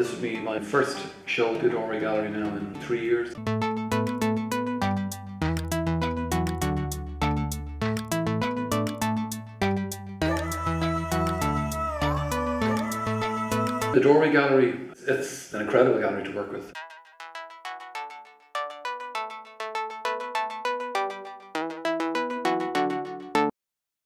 This would be my first show at the Doorway Gallery now in 3 years. The Doorway Gallery, it's an incredible gallery to work with.